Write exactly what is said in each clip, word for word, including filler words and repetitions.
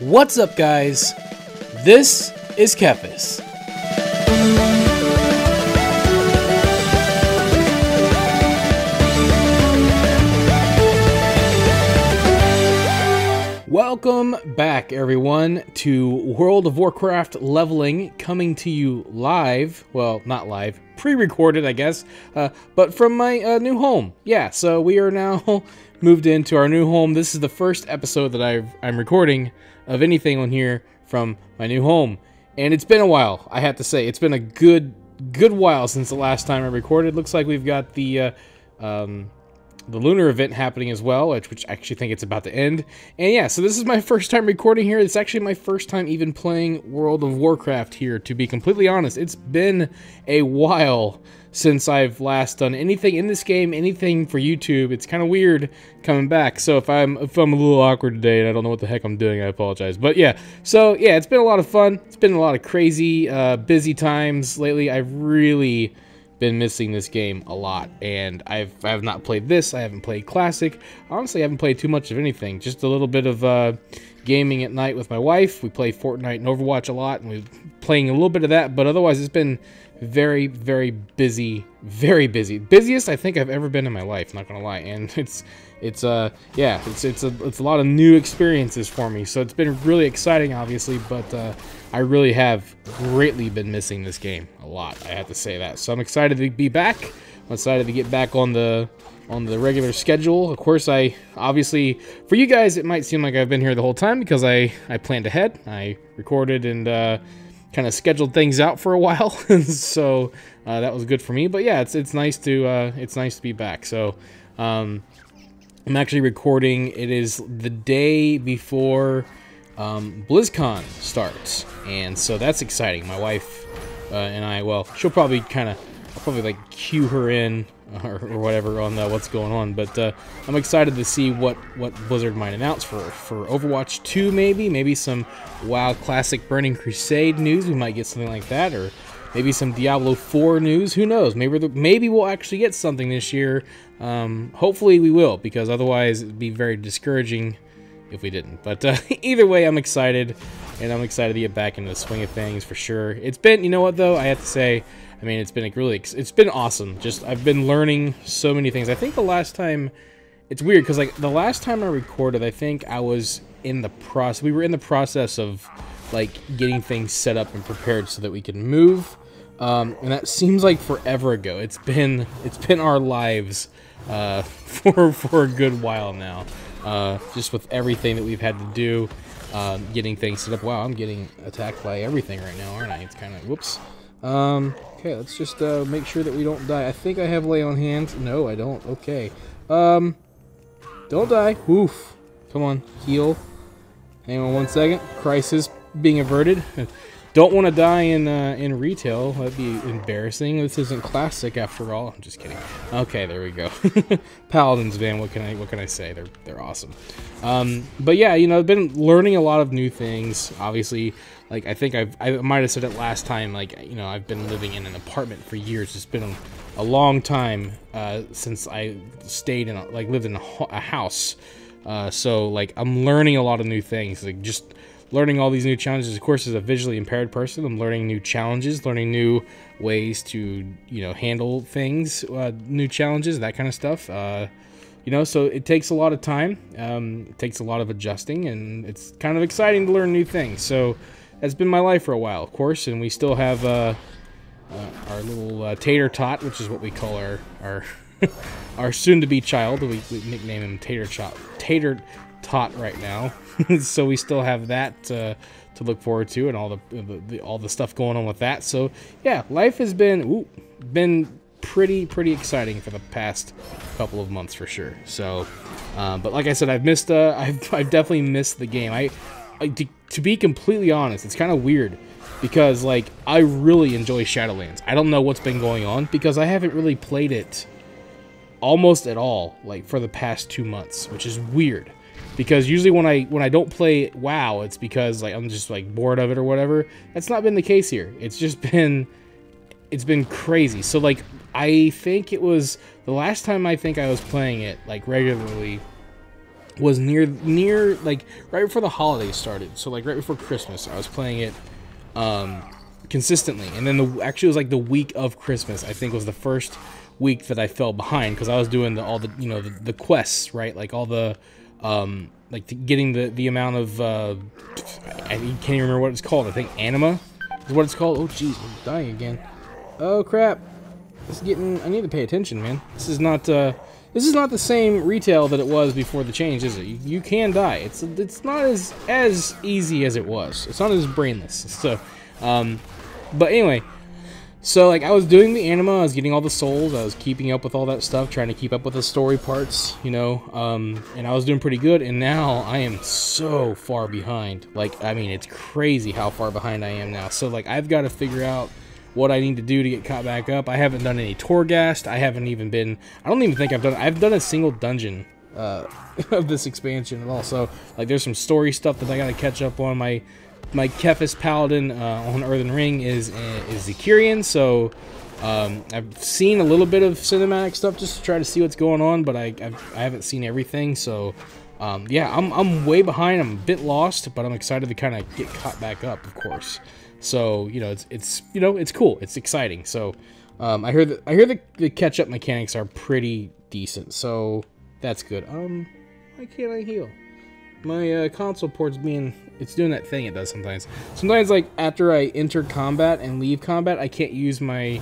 What's up, guys? This is Kepis. Welcome back, everyone, to World of Warcraft Leveling, coming to you live. Well, not live, pre-recorded, I guess, uh, but from my uh, new home. Yeah, so we are now moved into our new home. This is the first episode that I've, I'm recording of anything on here from my new home, and it's been a while. I have to say, it's been a good, good while since the last time I recorded. Looks like we've got the uh, um, the lunar event happening as well, which, which I actually think it's about to end. And yeah, so this is my first time recording here. It's actually my first time even playing World of Warcraft here, to be completely honest. It's been a while since I've last done anything in this game, anything for YouTube. It's kind of weird coming back. So if I'm if I'm a little awkward today and I don't know what the heck I'm doing, I apologize. But yeah, so yeah, it's been a lot of fun. It's been a lot of crazy, uh, busy times lately. I've really been missing this game a lot, and I've I have not played this. I haven't played Classic. Honestly, I haven't played too much of anything. Just a little bit of uh, gaming at night with my wife. We play Fortnite and Overwatch a lot, and we're playing a little bit of that. But otherwise, it's been very, very busy. Very busy. Busiest I think I've ever been in my life. Not gonna lie, and it's it's uh yeah it's it's a it's a lot of new experiences for me. So it's been really exciting, obviously, but uh, I really have greatly been missing this game a lot. I have to say that. So I'm excited to be back. I'm excited to get back on the on the regular schedule. Of course, I obviously for you guys it might seem like I've been here the whole time because I I planned ahead. I recorded and uh, kind of scheduled things out for a while, so uh, that was good for me. But yeah, it's it's nice to uh, it's nice to be back. So um, I'm actually recording. It is the day before Um, BlizzCon starts, and so that's exciting. My wife uh, and I, well, she'll probably kind of, I'll probably like cue her in or, or whatever on uh, what's going on. But uh, I'm excited to see what what Blizzard might announce for for Overwatch two, maybe, maybe some WoW Classic Burning Crusade news. We might get something like that, or maybe some Diablo four news. Who knows? Maybe the, maybe we'll actually get something this year. Um, hopefully we will, because otherwise it'd be very discouraging if we didn't. But uh, either way, I'm excited, and I'm excited to get back into the swing of things for sure. It's been, you know what though, I have to say, I mean, it's been like really, it's been awesome. Just I've been learning so many things. I think the last time, it's weird because like the last time I recorded, I think I was in the process. We were in the process of like getting things set up and prepared so that we could move, um, and that seems like forever ago. It's been it's been our lives uh, for for a good while now. Uh, just with everything that we've had to do, uh, getting things set up. Wow, I'm getting attacked by everything right now, aren't I? It's kind of, whoops. Um, okay, let's just uh, make sure that we don't die. I think I have lay on hands. No, I don't. Okay. Um, don't die. Oof. Come on, heal. Hang on one second. Crisis being averted. Don't want to die in uh, in retail. That'd be embarrassing. This isn't Classic after all. I'm just kidding. Okay, there we go. Paladins, man. What can I what can I say? They're they're awesome. Um, but yeah, you know, I've been learning a lot of new things. Obviously, like I think I've I might have said it last time. Like you know, I've been living in an apartment for years. It's been a, a long time uh, since I stayed in a, like lived in a, a house. Uh, so like I'm learning a lot of new things. Like just learning all these new challenges. Of course, as a visually impaired person, I'm learning new challenges, learning new ways to, you know, handle things, uh, new challenges, that kind of stuff. Uh, you know, so it takes a lot of time. Um, it takes a lot of adjusting, and it's kind of exciting to learn new things. So that's been my life for a while, of course, and we still have uh, uh, our little uh, Tater Tot, which is what we call our our our soon-to-be child. We, we nickname him Tater Tot. Tater Tot right now. So we still have that uh, to look forward to, and all the, the, the all the stuff going on with that. So yeah, life has been ooh, been pretty pretty exciting for the past couple of months for sure. So, uh, but like I said, I've missed uh, I've I've definitely missed the game. I, I to, to be completely honest, it's kind of weird because like I really enjoy Shadowlands. I don't know what's been going on because I haven't really played it almost at all like for the past two months, which is weird. Because usually when I when I don't play WoW, it's because like I'm just like bored of it or whatever. That's not been the case here. It's just been it's been crazy. So like I think it was the last time I think I was playing it like regularly was near near like right before the holidays started. So like right before Christmas, I was playing it um, consistently, and then the actually it was like the week of Christmas. I think was the first week that I fell behind because I was doing the, all the you know the, the quests, right? Like all the um, like the, getting the the amount of uh, I, I can't even remember what it's called. I think anima is what it's called. Oh jeez, I'm dying again. Oh crap! It's getting. I need to pay attention, man. This is not. Uh, This is not the same retail that it was before the change, is it? You, you can die. It's it's not as as easy as it was. It's not as brainless. So, um, but anyway, so like I was doing the anima, I was getting all the souls, I was keeping up with all that stuff, trying to keep up with the story parts, you know, um, and I was doing pretty good. And now I am so far behind. Like, I mean, it's crazy how far behind I am now. So like I've got to figure out what I need to do to get caught back up. I haven't done any Torghast. I haven't even been... I don't even think I've done... I've done a single dungeon uh, of this expansion at all. So, like, there's some story stuff that I gotta catch up on. My my Kephis Paladin uh, on Earthen Ring is is Zakirian, so um, I've seen a little bit of cinematic stuff just to try to see what's going on, but I I've, I haven't seen everything. So, um, yeah, I'm I'm way behind. I'm a bit lost, but I'm excited to kind of get caught back up, of course. So, you know, it's, it's you know, it's cool. It's exciting. So, um, I hear that I hear the, the catch-up mechanics are pretty decent. So, that's good. Um, why can't I heal? My uh, console port's being... It's doing that thing it does sometimes. Sometimes, like, after I enter combat and leave combat, I can't use my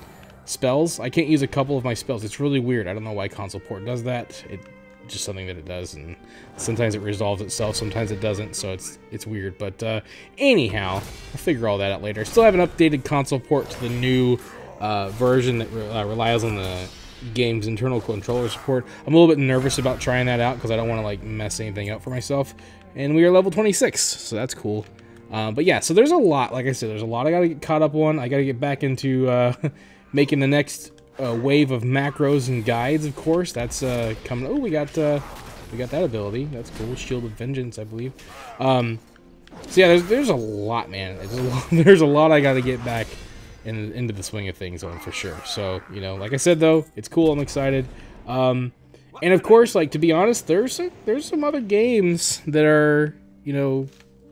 spells. I can't use a couple of my spells. It's really weird. I don't know why console port does that. It just something that it does, and sometimes it resolves itself, sometimes it doesn't, so it's it's weird. But uh, anyhow, I'll figure all that out later. Still have an updated console port to the new uh, version that re uh, relies on the game's internal controller support. I'm a little bit nervous about trying that out because I don't want to like mess anything up for myself. And we are level twenty-six, so that's cool. Um, but yeah, so there's a lot, like I said, there's a lot I gotta get caught up on. I gotta get back into uh, making the next Uh, wave of macros and guides, of course. That's uh, coming. Oh, we got uh, we got that ability. That's cool. Shield of Vengeance, I believe. Um, so yeah, there's there's a lot, man. There's a lot, there's a lot I got to get back in, into the swing of things on for sure. So you know, like I said though, it's cool. I'm excited. Um, and of course, like to be honest, there's a, there's some other games that are you know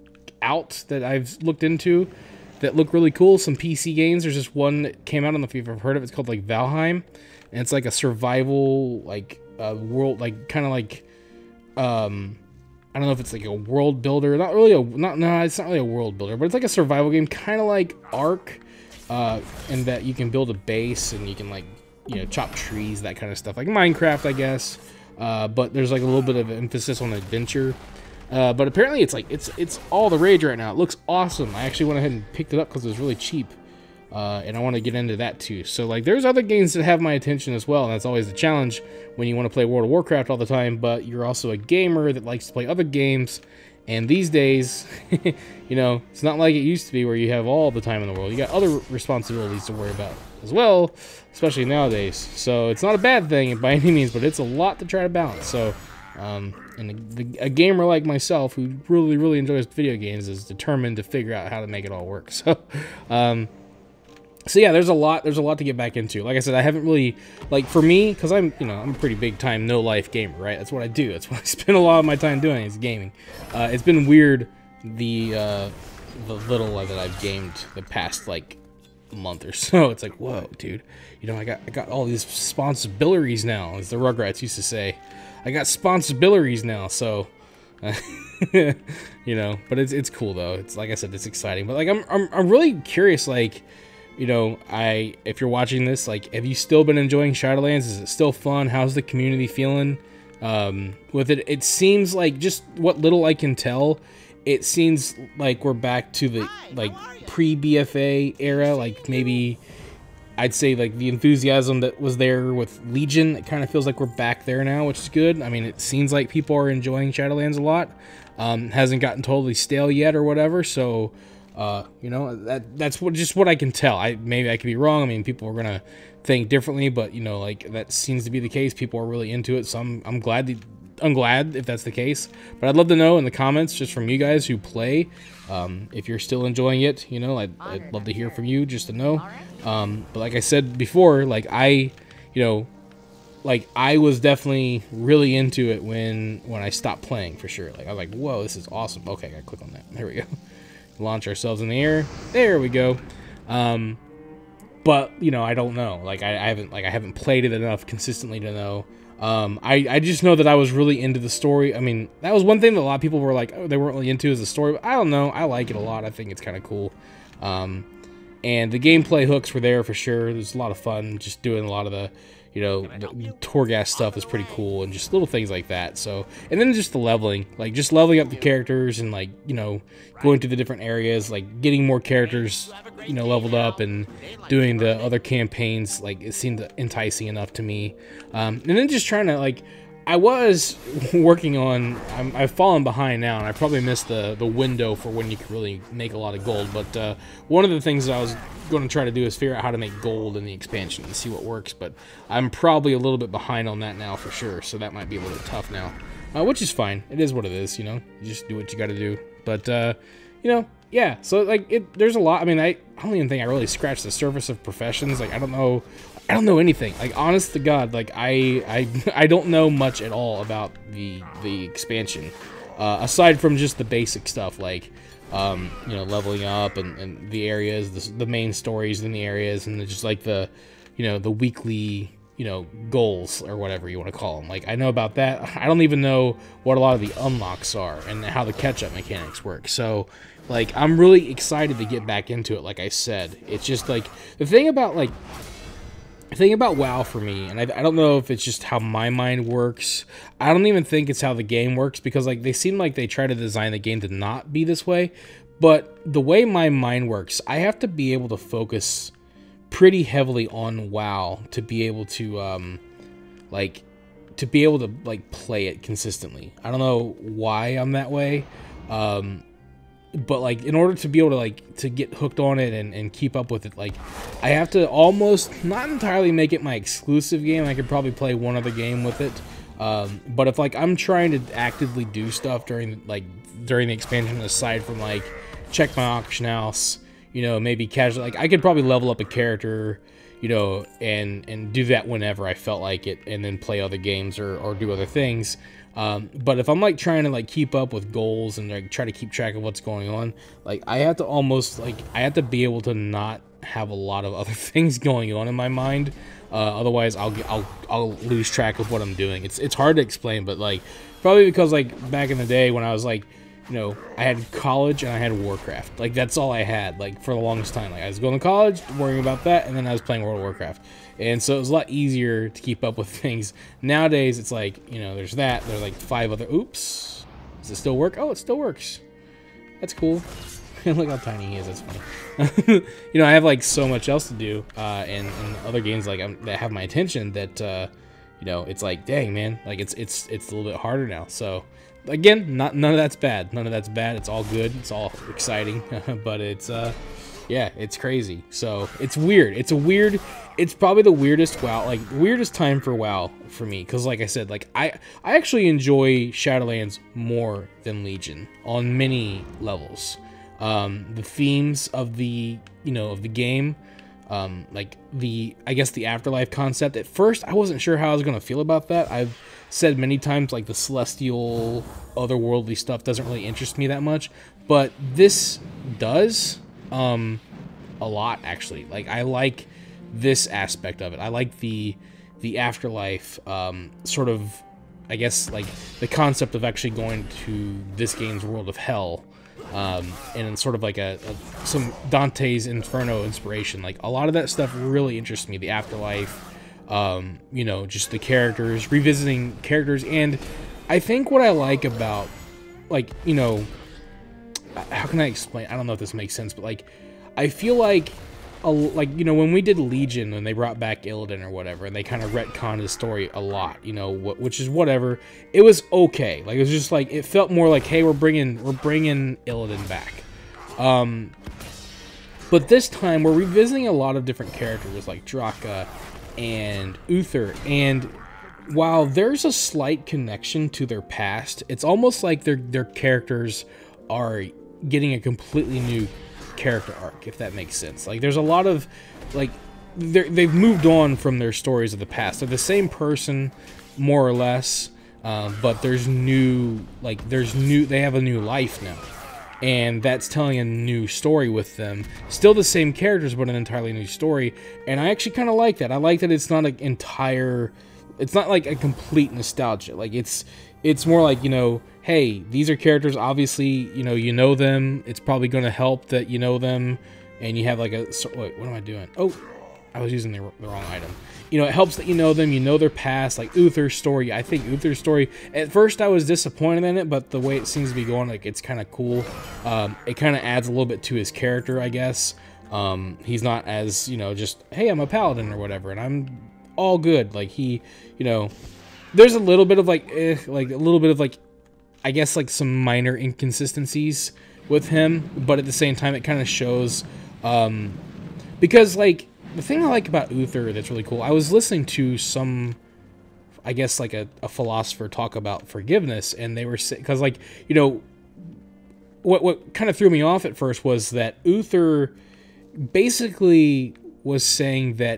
out that I've looked into that look really cool. Some P C games. There's just one that came out. I don't know if you've ever heard of it. It's called like Valheim, and it's like a survival like uh, world, like kind of like um, I don't know if it's like a world builder. Not really a not no, it's not really a world builder, but it's like a survival game, kind of like Ark, uh, in that you can build a base and you can like you know chop trees, that kind of stuff, like Minecraft, I guess. Uh, but there's like a little bit of emphasis on adventure. Uh, but apparently it's like it's it's all the rage right now. It looks awesome. I actually went ahead and picked it up because it was really cheap, uh, and I want to get into that too. So like, there's other games that have my attention as well, and that's always the challenge when you want to play World of Warcraft all the time. But you're also a gamer that likes to play other games, and these days, you know, it's not like it used to be where you have all the time in the world. You got other responsibilities to worry about as well, especially nowadays. So it's not a bad thing by any means, but it's a lot to try to balance. So. Um, and a, a gamer like myself who really, really enjoys video games is determined to figure out how to make it all work. So, um, so yeah, there's a lot, there's a lot to get back into. Like I said, I haven't really, like for me, because I'm, you know, I'm a pretty big time no life gamer, right? That's what I do. That's what I spend a lot of my time doing is gaming. Uh, it's been weird the uh, the little that I've gamed the past like month or so. It's like, whoa, dude, you know, I got I got all these responsibilities now, as the Rugrats used to say. I got sponsibilities now, so uh, you know. But it's it's cool though. It's like I said, it's exciting. But like I'm I'm I'm really curious. Like, you know, I if you're watching this, like, have you still been enjoying Shadowlands? Is it still fun? How's the community feeling um, with it? It seems like, just what little I can tell, it seems like we're back to the like pre-B F A era. Like maybe. I'd say like the enthusiasm that was there with Legion, it kind of feels like we're back there now, which is good. I mean, it seems like people are enjoying Shadowlands a lot. Um, hasn't gotten totally stale yet or whatever. So, uh, you know, that that's what just what I can tell. I maybe I could be wrong. I mean, people are gonna think differently, but you know, like that seems to be the case. People are really into it, so I'm I'm glad that, I'm glad if that's the case. But I'd love to know in the comments, just from you guys who play, um, if you're still enjoying it. You know, I'd, I'd love to hear from you just to know. Um, but like I said before, like I, you know, like I was definitely really into it when when I stopped playing for sure. Like I was like, whoa, this is awesome. Okay, I gotta click on that. There we go. Launch ourselves in the air. There we go. Um, but you know, I don't know. Like I, I haven't like I haven't played it enough consistently to know. Um, I I just know that I was really into the story. I mean, that was one thing that a lot of people were like, oh, they weren't really into is the story. But I don't know. I like it a lot. I think it's kind of cool. Um, and the gameplay hooks were there for sure. There's a lot of fun just doing a lot of the. You know, the Torghast stuff is pretty cool, and just little things like that. So, and then just the leveling, like just leveling up the characters, and like you know, going to the different areas, like getting more characters, you know, leveled up, and doing the other campaigns. Like it seemed enticing enough to me. Um, and then just trying to like, I was working on. I'm, I've fallen behind now, and I probably missed the the window for when you can really make a lot of gold. But uh, one of the things that I was going to try to do is figure out how to make gold in the expansion and see what works, but I'm probably a little bit behind on that now for sure, so that might be a little bit tough now, uh, which is fine. It is what it is, you know, you just do what you got to do. But uh, you know, yeah, so like it there's a lot. I mean, I, I don't even think I really scratched the surface of professions. Like I don't know I don't know anything. Like honest to God, like I I I don't know much at all about the the expansion, uh, aside from just the basic stuff like Um, you know, leveling up and, and the areas, the, the main stories in the areas, and just like the, you know, the weekly, you know, goals or whatever you want to call them. Like, I know about that. I don't even know what a lot of the unlocks are and how the catch-up mechanics work. So, like, I'm really excited to get back into it, like I said. It's just, like, the thing about, like, the thing about WoW for me, and I, I don't know if it's just how my mind works. I don't even think it's how the game works, because like they seem like they try to design the game to not be this way. But the way my mind works, I have to be able to focus pretty heavily on WoW to be able to um, like to be able to like play it consistently. I don't know why I'm that way. Um, But like in order to be able to like to get hooked on it and, and keep up with it, like I have to almost not entirely make it my exclusive game. I could probably play one other game with it. Um, but if like I'm trying to actively do stuff during like during the expansion, aside from like check my auction house, you know, maybe casual, like I could probably level up a character, you know, and and do that whenever I felt like it, and then play other games or or do other things. Um, but if I'm like trying to like keep up with goals and like try to keep track of what's going on, like I have to almost like I have to be able to not have a lot of other things going on in my mind. Uh, otherwise, I'll I'll I'll lose track of what I'm doing. It's it's hard to explain, but like probably because like back in the day when I was like, you know, I had college and I had Warcraft. Like that's all I had. Like for the longest time, like I was going to college, worrying about that, and then I was playing World of Warcraft. And so it was a lot easier to keep up with things. Nowadays, it's like, you know, there's that. There's like five other... Oops. Does it still work? Oh, it still works. That's cool. Look how tiny he is. That's funny. You know, I have like so much else to do. Uh, and, and other games like um, that have my attention that, uh, you know, it's like, dang, man. Like it's it's it's a little bit harder now. So, again, not none of that's bad. None of that's bad. It's all good. It's all exciting. But it's... Uh, yeah, it's crazy. So it's weird. It's a weird. It's probably the weirdest WoW, like weirdest time for WoW for me, because like I said, like I I actually enjoy Shadowlands more than Legion on many levels. Um, the themes of the you know of the game, um, like the I guess the afterlife concept. At first, I wasn't sure how I was gonna feel about that. I've said many times like the celestial, otherworldly stuff doesn't really interest me that much, but this does. Um, a lot actually. Like I like this aspect of it. I like the the afterlife, um, sort of, I guess like the concept of actually going to this game's world of hell, um, and sort of like a, a some Dante's Inferno inspiration. Like a lot of that stuff really interests me. The afterlife, um, you know, just the characters, revisiting characters, and I think what I like about, like, you know. How can I explain? I don't know if this makes sense, but like, I feel like, a, like you know, when we did Legion and they brought back Illidan or whatever, and they kind of retconned the story a lot, you know, wh which is whatever. It was okay. Like it was just like it felt more like, hey, we're bringing we're bringing Illidan back. Um, but this time we're revisiting a lot of different characters like Draka and Uther, and while there's a slight connection to their past, it's almost like their their characters are getting a completely new character arc, if that makes sense. Like there's a lot of like they're, they've moved on from their stories of the past. They're the same person, more or less, um, but there's new, like, there's new, they have a new life now. And that's telling a new story with them. Still the same characters, but an entirely new story. And I actually kind of like that. I like that it's not an entire, it's not like a complete nostalgia. Like, it's, it's more like, you know, hey, these are characters, obviously, you know, you know them. It's probably going to help that you know them. And you have like a, so, wait, what am I doing? Oh, I was using the, the wrong item. You know, it helps that you know them, you know their past, like Uther's story. I think Uther's story, at first I was disappointed in it, but the way it seems to be going, like, it's kind of cool. Um, it kind of adds a little bit to his character, I guess. Um, he's not as, you know, just, hey, I'm a paladin or whatever, and I'm all good. Like, he, you know, there's a little bit of, like, eh, like, a little bit of, like, I guess, like, some minor inconsistencies with him, but at the same time, it kind of shows, um, because, like, the thing I like about Uther that's really cool, I was listening to some, I guess, like a, a philosopher talk about forgiveness, and they were saying, because, like, you know, what, what kind of threw me off at first was that Uther basically was saying that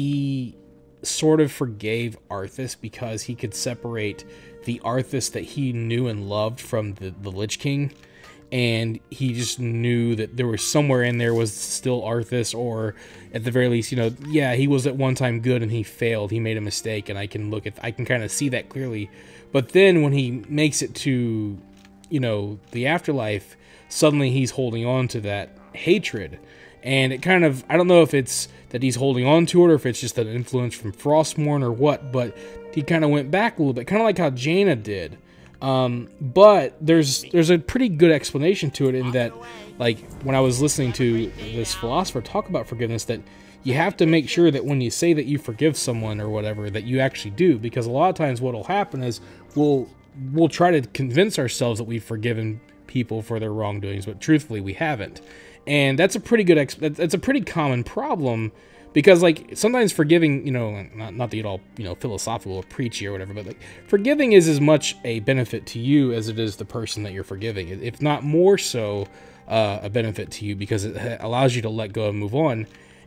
he sort of forgave Arthas because he could separate the Arthas that he knew and loved from the, the Lich King. And he just knew that there was somewhere in there was still Arthas, or at the very least, you know, yeah, he was at one time good and he failed. He made a mistake, and I can look at, I can kind of see that clearly. But then when he makes it to, you know, the afterlife, suddenly he's holding on to that hatred. And it kind of, I don't know if it's that he's holding on to it or if it's just an influence from Frostmourne or what, but he kind of went back a little bit, kind of like how Jaina did. Um, but there's there's a pretty good explanation to it in that, like, when I was listening to this philosopher talk about forgiveness, that you have to make sure that when you say that you forgive someone or whatever, that you actually do, because a lot of times what will happen is we'll we'll try to convince ourselves that we've forgiven people for their wrongdoings, but truthfully we haven't. And that's a pretty good ex that's a pretty common problem. Because, like, sometimes forgiving, you know, not, not that you'd all, you know, philosophical or preachy or whatever, but, like, forgiving is as much a benefit to you as it is the person that you're forgiving. If not more so uh, a benefit to you, because it allows you to let go and move on.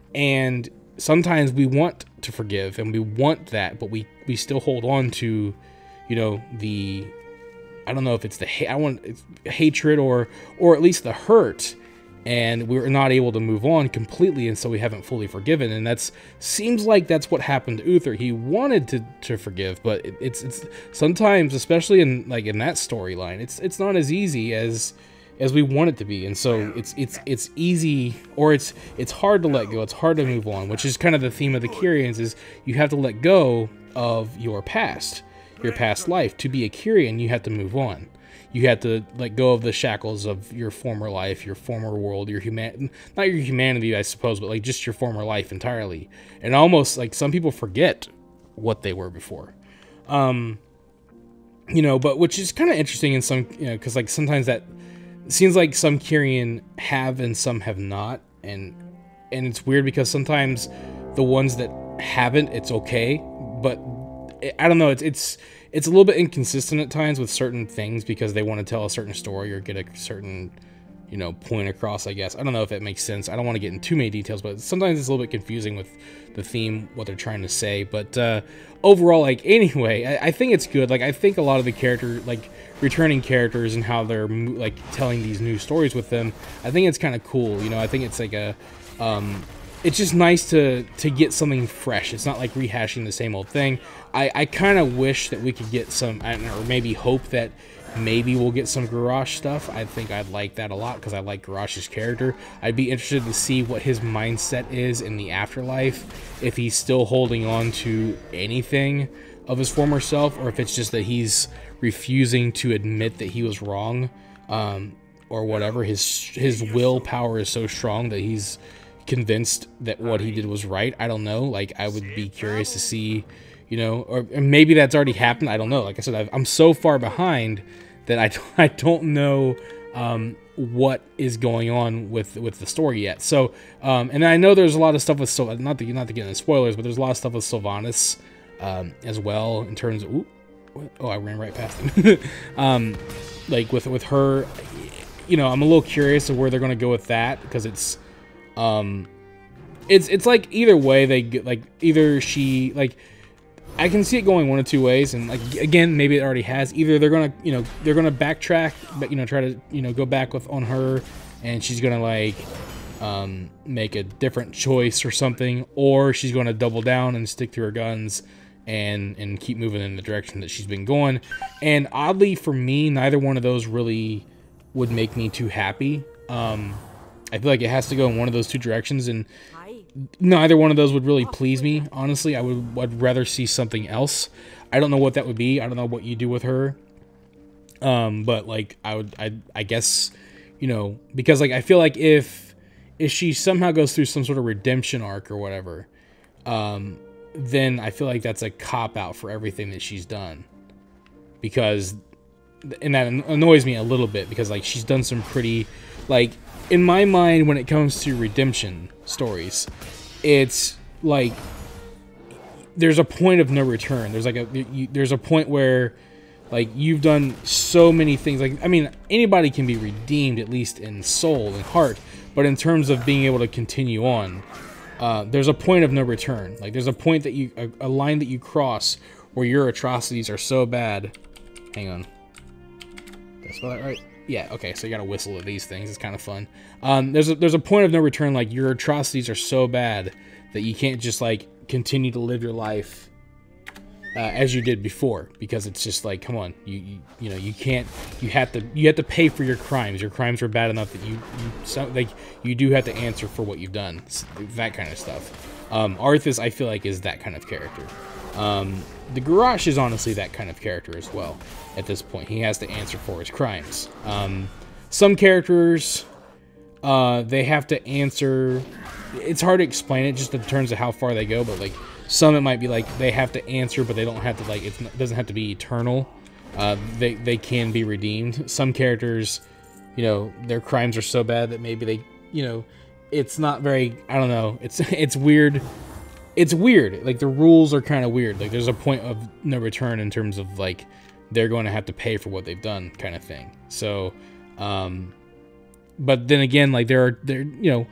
And sometimes we want to forgive, and we want that, but we, we still hold on to, you know, the, I don't know if it's the, ha I want it's hatred or, or at least the hurt. And we're not able to move on completely, and so we haven't fully forgiven. And that's seems like that's what happened to Uther. He wanted to, to forgive, but it, it's it's sometimes, especially in like in that storyline, it's it's not as easy as as we want it to be. And so it's it's it's easy, or it's it's hard to let go. It's hard to move on, which is kind of the theme of the Kyrians, is you have to let go of your past, your past life. To be a Kyrian, you have to move on. You have to let go of the shackles of your former life, your former world, your human, not your humanity, I suppose, but like just your former life entirely. And almost like some people forget what they were before. Um, you know, but which is kind of interesting in some, you know, because like sometimes that seems like some Kyrian have and some have not. And, and it's weird because sometimes the ones that haven't, it's okay. But it, I don't know, it's, it's, It's a little bit inconsistent at times with certain things because they want to tell a certain story or get a certain, you know, point across, I guess. I don't know if that makes sense. I don't want to get into too many details, but sometimes it's a little bit confusing with the theme, what they're trying to say. But uh, overall, like, anyway, I, I think it's good. Like, I think a lot of the character, like, returning characters and how they're, like, telling these new stories with them, I think it's kind of cool. You know, I think it's like a... Um, it's just nice to to get something fresh. It's not like rehashing the same old thing. I, I kind of wish that we could get some, I don't know, or maybe hope that maybe we'll get some Garrosh stuff. I think I'd like that a lot because I like Garrosh's character. I'd be interested to see what his mindset is in the afterlife, if he's still holding on to anything of his former self, or if it's just that he's refusing to admit that he was wrong, um, or whatever. His his willpower is so strong that he's convinced that what he did was right. I don't know. Like, I would be curious to see, you know, or maybe that's already happened. I don't know. Like I said, I've, I'm so far behind that I, I don't know um, what is going on with with the story yet. So, um, and I know there's a lot of stuff with, so not to, not to get into spoilers, but there's a lot of stuff with Sylvanas um, as well in terms of, ooh, oh, I ran right past him. um, like with, with her, you know, I'm a little curious of where they're going to go with that, because it's, Um, it's it's like either way they get, like either she like I can see it going one of two ways, and like again maybe it already has. Either they're gonna you know they're gonna backtrack, but you know try to you know go back with on her, and she's gonna like um, make a different choice or something, or she's gonna double down and stick to her guns and and keep moving in the direction that she's been going. And oddly for me, neither one of those really would make me too happy. Um, I feel like it has to go in one of those two directions, and neither one of those would really please me, honestly. I would would rather see something else. I don't know what that would be. I don't know what you do with her. Um, but like I would, I I guess, you know, because like I feel like if if she somehow goes through some sort of redemption arc or whatever, um, then I feel like that's a cop out for everything that she's done. Because, and that annoys me a little bit because like she's done some pretty, like in my mind when it comes to redemption stories, it's like there's a point of no return. There's like a you, there's a point where like you've done so many things. Like I mean, anybody can be redeemed at least in soul and heart, but in terms of being able to continue on, uh, there's a point of no return. Like there's a point that you a, a line that you cross where your atrocities are so bad. Hang on, did I spell that right? Yeah, okay, so you gotta whistle at these things. It's kind of fun. Um, there's a, there's a point of no return. Like your atrocities are so bad that you can't just like continue to live your life uh, as you did before, because it's just like, come on, you, you you know you can't. You have to you have to pay for your crimes. Your crimes were bad enough that you you so, like you do have to answer for what you've done. That kind of stuff. Um, Arthas, I feel like, is that kind of character. Um, the Garrosh is honestly that kind of character as well. At this point, he has to answer for his crimes. Um, some characters, uh, they have to answer. It's hard to explain it just in terms of how far they go, but like some it might be like they have to answer, but they don't have to like it's, it doesn't have to be eternal. Uh, they they can be redeemed. Some characters, you know, their crimes are so bad that maybe they, you know, it's not very. I don't know. It's it's weird. It's weird. Like the rules are kind of weird. Like there's a point of no return in terms of like they're going to have to pay for what they've done, kind of thing. So, um, but then again, like there are there, you know,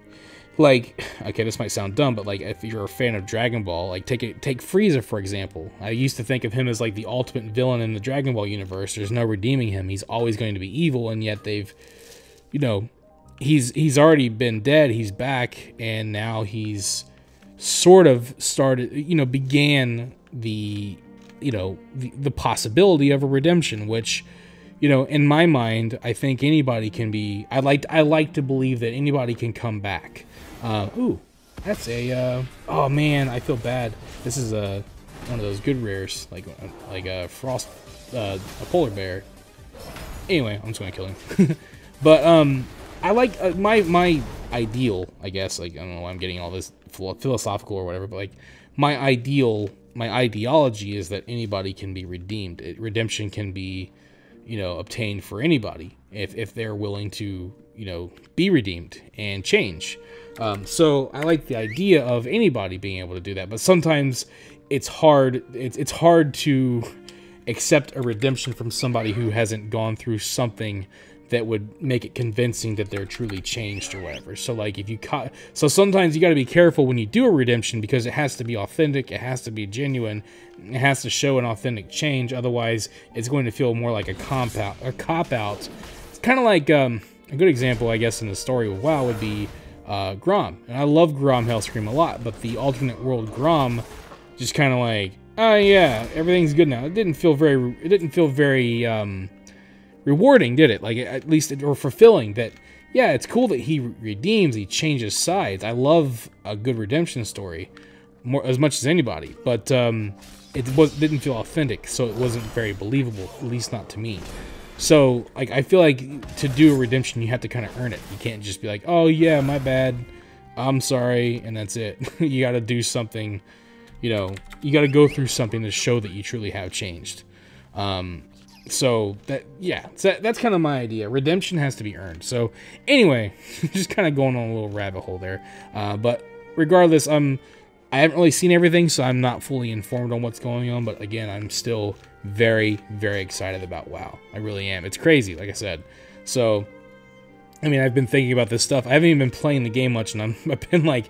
like okay, this might sound dumb, but like if you're a fan of Dragon Ball, like take it, take Frieza for example. I used to think of him as like the ultimate villain in the Dragon Ball universe. There's no redeeming him. He's always going to be evil, and yet they've, you know, he's he's already been dead. He's back, and now he's sort of started, you know, began the, you know, the, the possibility of a redemption, which, you know, in my mind, I think anybody can be, I like, I like to believe that anybody can come back. Uh, ooh, that's a, uh, oh man, I feel bad. This is a, one of those good rares, like, like a frost, uh, a polar bear. Anyway, I'm just gonna kill him. But, um, I like, uh, my, my ideal, I guess, like, I don't know why I'm getting all this philosophical or whatever, but like my ideal, my ideology is that anybody can be redeemed. It, redemption can be, you know, obtained for anybody if, if they're willing to, you know, be redeemed and change. Um, so I like the idea of anybody being able to do that, but sometimes it's hard. It's, it's hard to accept a redemption from somebody who hasn't gone through something that would make it convincing that they're truly changed or whatever. So like if you ca so sometimes you got to be careful when you do a redemption, because it has to be authentic, it has to be genuine, it has to show an authentic change. Otherwise, it's going to feel more like a comp out, a cop out. It's kind of like um, a good example, I guess, in the story of WoW would be uh, Grom, and I love Grom Hellscream a lot, but the alternate world Grom just kind of like, oh yeah, everything's good now. It didn't feel very, it didn't feel very um, rewarding, did it? Like, at least, it, or fulfilling that, yeah, it's cool that he redeems, he changes sides. I love a good redemption story more as much as anybody, but um, it was didn't feel authentic, so it wasn't very believable, at least not to me. So, like, I feel like to do a redemption, you have to kind of earn it. You can't just be like, oh yeah, my bad, I'm sorry, and that's it. You got to do something, you know, you got to go through something to show that you truly have changed. Um, So that, yeah, so that, that's kind of my idea. Redemption has to be earned. So anyway, just kind of going on a little rabbit hole there. Uh, but regardless, I'm, I haven't really seen everything, so I'm not fully informed on what's going on. But again, I'm still very, very excited about WoW. I really am. It's crazy, like I said. So, I mean, I've been thinking about this stuff. I haven't even been playing the game much, and I'm, I've been like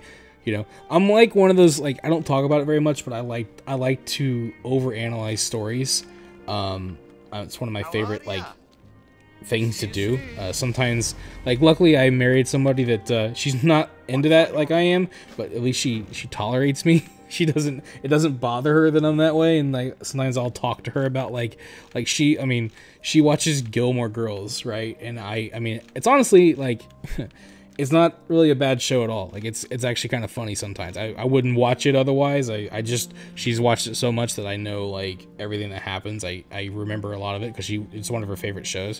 You know, I'm like one of those, like, I don't talk about it very much, but I like I like to overanalyze stories. Um, uh, it's one of my favorite like things to do. Uh, sometimes, like, luckily I married somebody that uh, she's not into that like I am, but at least she she tolerates me. She doesn't, it doesn't bother her that I'm that way, and like sometimes I'll talk to her about like like she I mean she watches Gilmore Girls, right? And I I mean it's honestly like it's not really a bad show at all. Like it's it's actually kind of funny sometimes. I, I wouldn't watch it otherwise. I, I just she's watched it so much that I know like everything that happens. I, I remember a lot of it because she it's one of her favorite shows.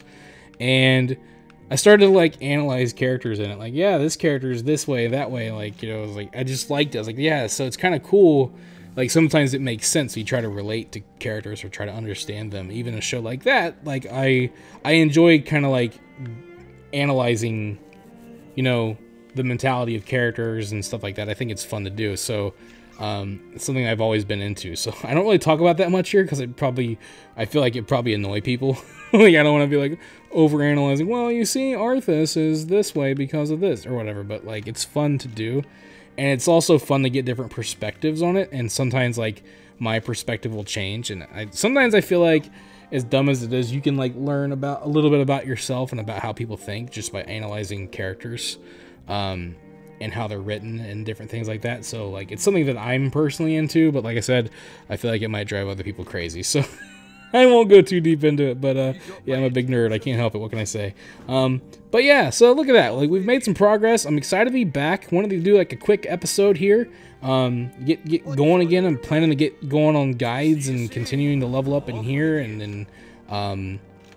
And I started to like analyze characters in it. Like, yeah, this character is this way, that way. Like, you know, I was like, I just liked it. I was like, yeah, so it's kind of cool. Like sometimes it makes sense. You try to relate to characters or try to understand them. Even a show like that, like I I enjoy kind of like analyzing, you know, the mentality of characters and stuff like that. I think it's fun to do. So um, it's something I've always been into. So I don't really talk about that much here because it probably, I feel like it probably annoy people. Like I don't want to be like over analyzing. Well, you see, Arthas is this way because of this or whatever. But like it's fun to do, and it's also fun to get different perspectives on it. And sometimes like my perspective will change, and I, sometimes I feel like, as dumb as it is, you can like learn about a little bit about yourself and about how people think just by analyzing characters um, and how they're written and different things like that. So like it's something that I'm personally into, but like I said, I feel like it might drive other people crazy. So I won't go too deep into it, but uh, yeah, I'm a big nerd. I can't help it. What can I say? Um, but yeah, so look at that. Like we've made some progress. I'm excited to be back. Wanted to do like a quick episode here. Um, get get going again. I'm planning to get going on guides and continuing to level up in here and then, um,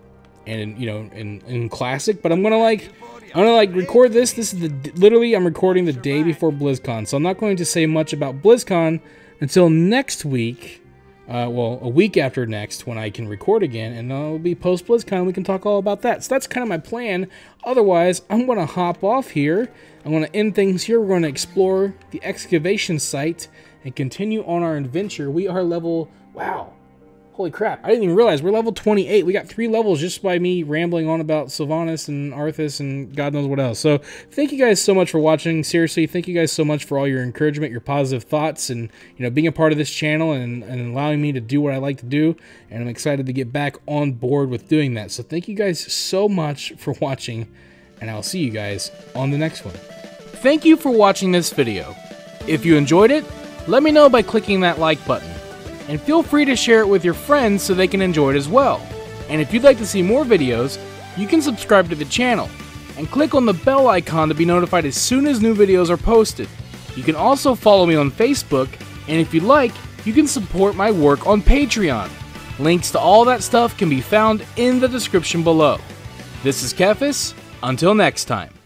and you know, in in classic. But I'm gonna like, I'm gonna like record this. This is the literally I'm recording the day before BlizzCon, so I'm not going to say much about BlizzCon until next week. Uh, well, a week after next when I can record again, and it'll be post BlizzCon. We can talk all about that. So that's kind of my plan. Otherwise, I'm going to hop off here. I'm going to end things here. We're going to explore the excavation site and continue on our adventure. We are level, wow, holy crap. I didn't even realize we're level twenty-eight. We got three levels just by me rambling on about Sylvanas and Arthas and God knows what else. So thank you guys so much for watching. Seriously, thank you guys so much for all your encouragement, your positive thoughts, and you know, being a part of this channel and, and allowing me to do what I like to do. And I'm excited to get back on board with doing that. So thank you guys so much for watching, and I'll see you guys on the next one. Thank you for watching this video. If you enjoyed it, let me know by clicking that like button. And feel free to share it with your friends so they can enjoy it as well. And if you'd like to see more videos, you can subscribe to the channel and click on the bell icon to be notified as soon as new videos are posted. You can also follow me on Facebook, and if you'd like, you can support my work on Patreon. Links to all that stuff can be found in the description below. This is Kefis. Until next time.